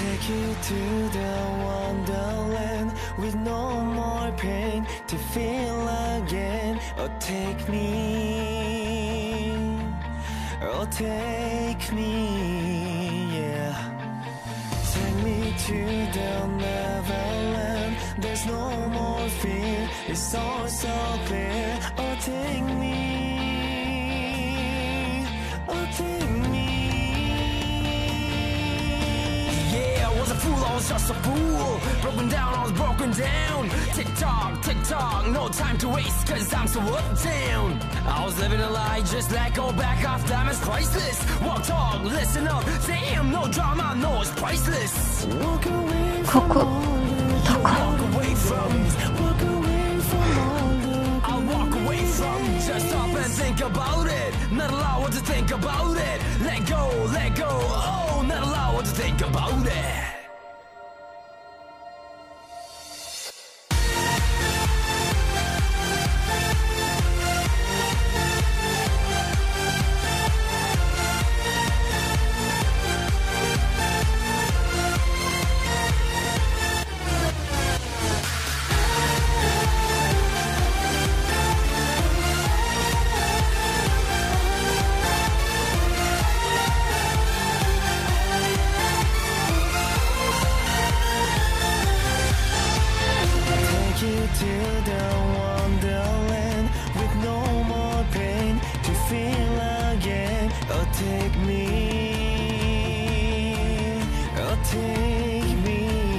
Take you to the wonderland with no more pain to feel again. Oh, take me, oh, take me, yeah. Take me to the Neverland. There's no more fear, it's all so clear. Oh, take me, oh, take me. Yeah, I was a fool, I was just a fool. Broken down, I was broken down. Tick tock, no time to waste, cause I'm so uptown. I was living a lie, just let go, back off, diamonds priceless. Walk, talk, listen up, damn, no drama, no, it's priceless. Walk away from all the Walk away from, walk away from all the I'll walk away from. Just stop and think about it. Not allowed to think about it. Let go, oh, not allowed to think about it. to the wonderland with no more pain to feel again. Oh, take me, oh, take me,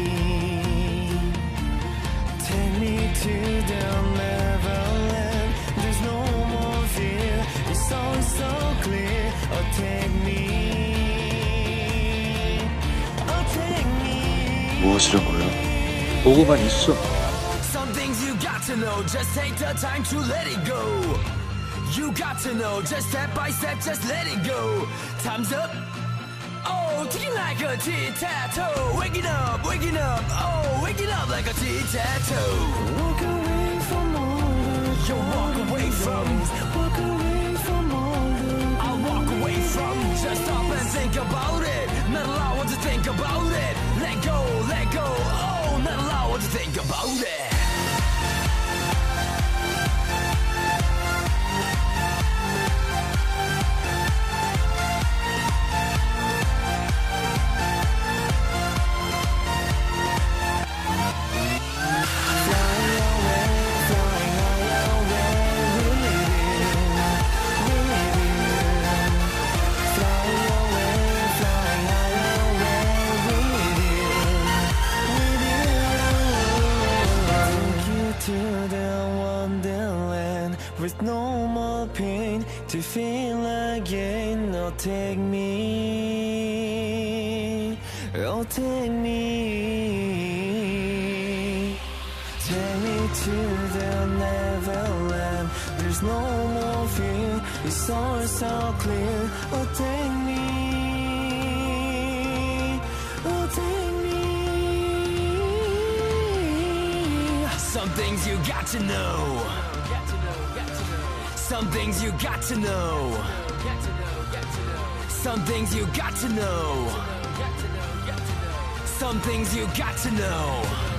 take me to the Neverland. There's no more fear, it's all so clear. Oh, take me, oh, take me. 무엇이라고요? 보고만 있어. Some things you got to know, just take the time to let it go. You got to know, just step by step, just let it go. Time's up. Oh, ticking like a tic-tac-toe. Waking up, oh, waking up like a tic-tac-toe. Walk away from all the You walk away from, walk away from all the I'll walk away from. Just stop and think about it. Not allowed to think about it. Let go, oh, not allowed to think about it. with no more pain to feel again. Oh, take me, oh, take me, take me to the Neverland. There's no more fear, it's all so clear. Oh, take me, oh, take me. Some things you got to know. Some things you got to know. Some things you got to know. Some things you got to know.